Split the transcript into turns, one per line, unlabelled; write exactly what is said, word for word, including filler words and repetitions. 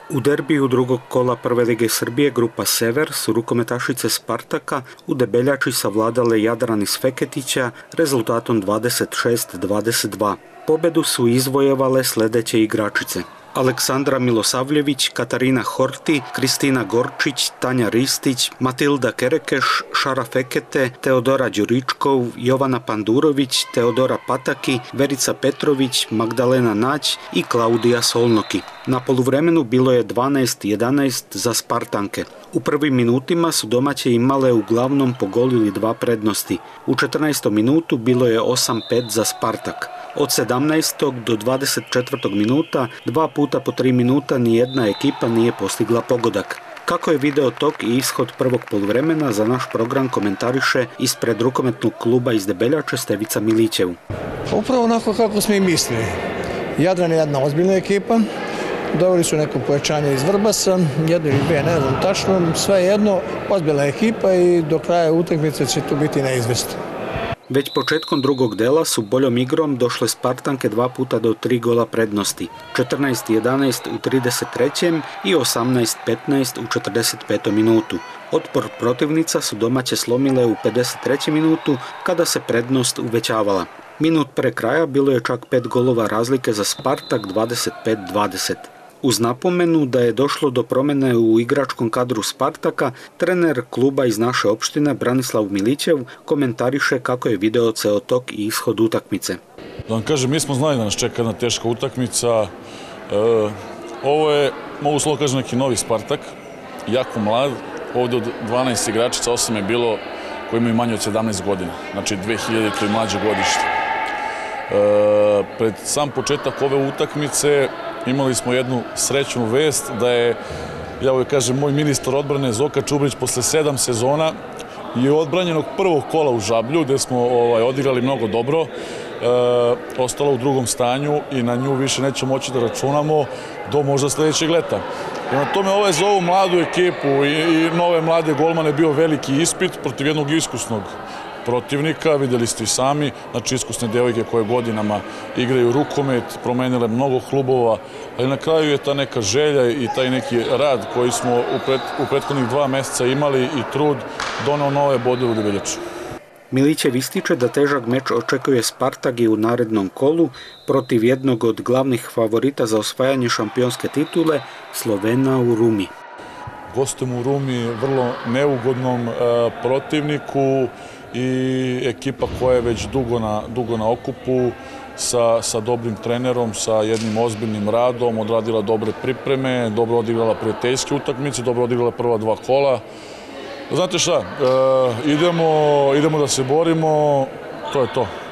U derbiju drugog kola Prve lige Srbije grupa Sever su rukometašice Spartaka u Debeljači savladale Jadran iz Feketića rezultatom dvadeset šest dvadeset dva. Pobedu su izvojevale sljedeće igračice: Aleksandra Milosavljević, Katarina Horti, Kristina Gorčić, Tanja Ristić, Matilda Kerekeš, Šara Fekete, Teodora Đuričkov, Jovana Pandurović, Teodora Pataki, Verica Petrović, Magdalena Nać i Klaudija Solnoki. Na poluvremenu bilo je dvanaest jedanaest za Spartanke. U prvim minutima su domaće imale uglavnom po gol ili dva prednosti. U četrnaestom minutu bilo je osam pet za Spartak. Od sedamnaestog do dvadeset četvrtog minuta, dva puta po tri minuta, nijedna ekipa nije postigla pogodak. Kako je video tok i ishod prvog poluvremena, za naš program komentariše ispred rukometnog kluba iz Debeljače Stevica Milićev.
Upravo onako kako smo i mislili. Jadran je jedna ozbiljna ekipa, doveli su neko pojačanje iz Vrbasa, jedno ili dve, ne znam tačno, sve jedno, ozbiljna ekipa i do kraja utakmice će tu biti neizvesno.
Već početkom drugog dela su boljom igrom došle Spartanke dva puta do tri gola prednosti, četrnaest jedanaest u trideset trećem i osamnaest petnaest u četrdeset petom minutu. Otpor protivnica su domaće slomile u pedeset trećem minutu kada se prednost uvećavala. Minut pre kraja bilo je čak pet golova razlike za Spartak, dvadeset pet dvadeset. Uz napomenu da je došlo do promjene u igračkom kadru Spartaka, trener kluba iz naše opštine Branislav Milićev komentariše kako je video ceo tok i ishod utakmice.
Da vam kažem, mi smo znali da nas čeka jedna teška utakmica. E, ovo je, mogu slovo kažem, neki novi Spartak, jako mlad. Ovdje od dvanaest igračica, osam je bilo koji imaju manje od sedamnaest godina, znači dve hiljadite i mlađe godište. E, pred sam početak ove utakmice imali smo jednu srećnu vest da je, ja uvijek kažem, moj ministar odbrane Zoka Čubrić posle sedam sezona i odbranjenog prvog kola u Žablju, gde smo ovaj, odigrali mnogo dobro, e, ostala u drugom stanju i na nju više nećemo moći da računamo do možda sljedećeg leta. Prema tome, ovaj za ovu mladu ekipu i, i nove mlade golmane bio veliki ispit protiv jednog iskusnog protivnika, vidjeli ste i sami, znači iskusne devojke koje godinama igraju rukomet, promenile mnogo klubova, ali na kraju je ta neka želja i taj neki rad koji smo u, pret, u prethodnih dva mjeseca imali i trud doneo nove bodove u Debeljaču.
Milićev ističe da težak meč očekuje Spartak i u narednom kolu protiv jednog od glavnih favorita za osvajanje šampionske titule, Slovena u Rumi.
Gostujemo u Rumi vrlo neugodnom e, protivniku i ekipa koja je već dugo na, dugo na okupu, sa, sa dobrim trenerom, sa jednim ozbiljnim radom, odradila dobre pripreme, dobro odigrala prijateljske utakmice, dobro odigrala prva dva kola. Znate šta, e, idemo, idemo da se borimo, to je to.